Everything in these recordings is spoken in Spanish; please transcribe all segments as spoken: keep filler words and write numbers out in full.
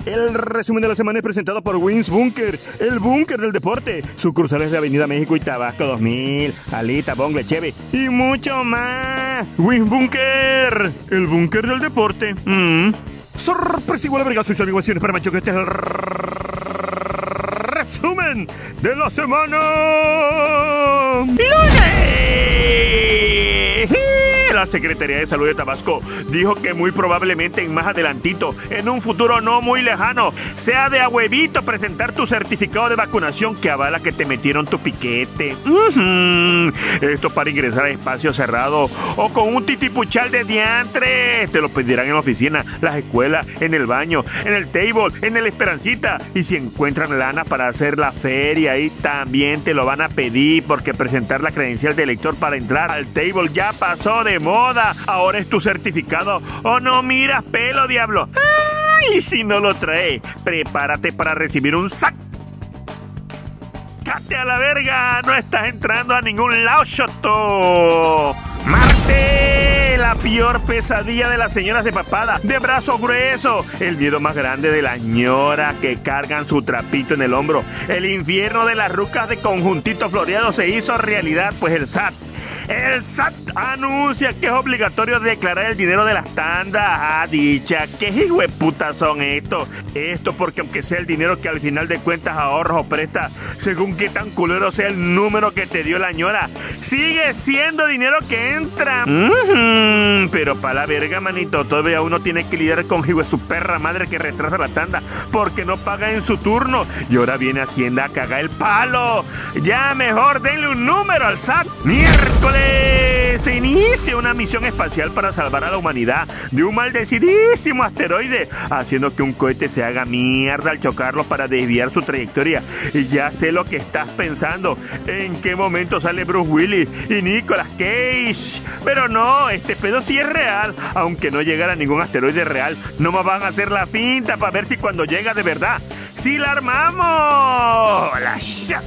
El resumen de la semana es presentado por Wings Bunker, el búnker del deporte. Sucursales de Avenida México y Tabasco dos mil, Alita, Bongle, Cheve y mucho más. Wings Bunker, el búnker del deporte. Mm. Sorpresivo la verga, sus averiguaciones para Macho, que este es el resumen de la semana. ¡Lunes! La Secretaría de Salud de Tabasco dijo que muy probablemente en más adelantito, en un futuro no muy lejano, sea de a huevito presentar tu certificado de vacunación que avala que te metieron tu piquete. Uh-huh. Esto para ingresar a espacios cerrados o con un titipuchal de diantres. Te lo pedirán en la oficina, las escuelas, en el baño, en el table, en el Esperancita. Y si encuentran lana para hacer la feria, ahí también te lo van a pedir, porque presentar la credencial de elector para entrar al table ya pasó de moda. Ahora es tu certificado o no miras pelo, diablo. ¡Ay! Y si no lo traes, prepárate para recibir un sac. ¡Cate a la verga! No estás entrando a ningún lado, Shoto. Marte, la peor pesadilla de las señoras de papada, de brazo grueso, el miedo más grande de las ñoras que cargan su trapito en el hombro. El infierno de las rucas de conjuntito floreado se hizo realidad, pues el S A T El S A T anuncia que es obligatorio declarar el dinero de las tandas. Ah, dicha, ¿qué hijueputas son estos? Esto porque aunque sea el dinero que al final de cuentas ahorras o prestas, según qué tan culero sea el número que te dio la ñora, sigue siendo dinero que entra. Mm-hmm. Pero para la verga, manito, todavía uno tiene que lidiar con hijo de su perra madre que retrasa la tanda porque no paga en su turno. Y ahora viene Hacienda a cagar el palo. Ya mejor denle un número al S A T. Miércoles se inicia una misión espacial para salvar a la humanidad de un maldecidísimo asteroide, haciendo que un cohete se haga mierda al chocarlo para desviar su trayectoria. Y ya sé lo que estás pensando, en qué momento sale Bruce Willis y Nicolas Cage. Pero no, este pedo sí es real. Aunque no llegara ningún asteroide real, no me van a hacer la finta para ver si cuando llega de verdad, ¡sí la armamos! ¡La shit!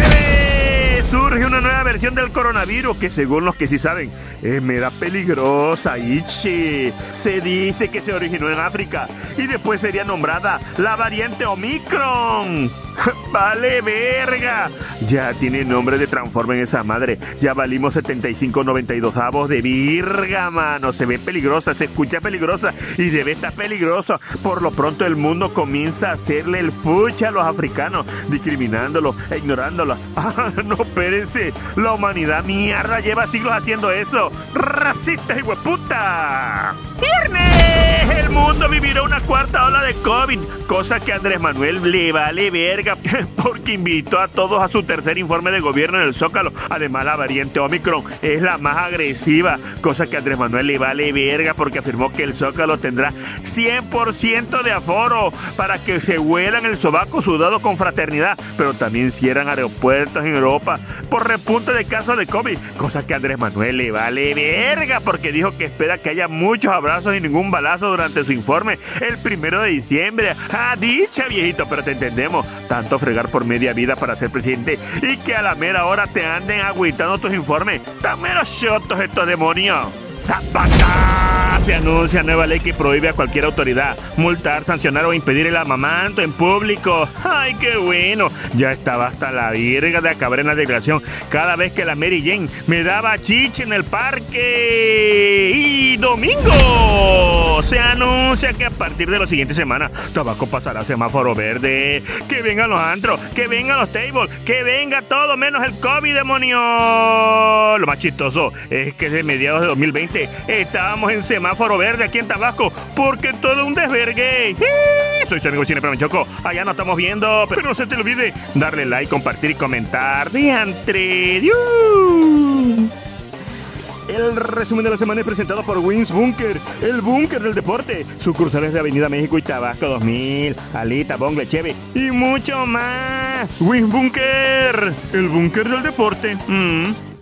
¡Jueves! Surge una nueva versión del coronavirus que, según los que sí saben, es mera peligrosa. Ichi. Se dice que se originó en África y después sería nombrada la variante Omicron. ¡Vale verga! Ya tiene nombre de Transformer esa madre. Ya valimos setenta y cinco noventa y dos avos de virga, mano. Se ve peligrosa, se escucha peligrosa y debe estar peligrosa. Por lo pronto el mundo comienza a hacerle el fucha a los africanos, discriminándolos e ignorándolos. ¡Ah, no, espérense! La humanidad mierda lleva siglos haciendo eso. ¡Racistas y hueputa! ¡Viernes! El mundo vivirá una cuarta ola de COVID, cosa que a Andrés Manuel le vale verga, porque invitó a todos a su tercer informe de gobierno en el Zócalo. Además, la variante Omicron es la más agresiva, cosa que a Andrés Manuel le vale verga, porque afirmó que el Zócalo tendrá cien por ciento de aforo para que se huelan el sobaco sudado con fraternidad, pero también cierran aeropuertos en Europa por repunte de casos de COVID, cosa que a Andrés Manuel le vale verga, porque dijo que espera que haya muchos abrazos y ningún balazo durante su informe el primero de diciembre. Ah, dicha, viejito, pero te entendemos. Tanto fregar por media vida para ser presidente y que a la mera hora te anden agüitando tus informes. ¡Tan meros chotos estos demonios! ¡Zapata! Se anuncia nueva ley que prohíbe a cualquier autoridad multar, sancionar o impedir el amamanto en público. ¡Ay, qué bueno! Ya estaba hasta la virga de acabar en la declaración cada vez que la Mary Jane me daba chiche en el parque. Y domingo se anuncia que a partir de la siguiente semana Tabasco pasará a semáforo verde. Que vengan los antros, que vengan los tables, que venga todo menos el COVID, demonio. Lo más chistoso es que desde mediados de dos mil veinte estábamos en semáforo verde aquí en Tabasco, porque todo un desvergue. Soy su amigo Cine Choco. Allá nos estamos viendo, pero no se te olvide darle like, compartir y comentar. ¡Diantre! ¡Diu! El resumen de la semana es presentado por Wings Bunker, el búnker del deporte. Sucursales de Avenida México y Tabasco dos mil, Alita, Bongle, Cheve y mucho más. Wings Bunker, el búnker del deporte. Mm.